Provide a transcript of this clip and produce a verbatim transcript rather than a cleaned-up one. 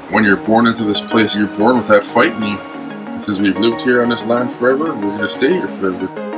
when you're born into this place, you're born with that fight in you. Because we've lived here on this land forever, and we're going to stay here forever.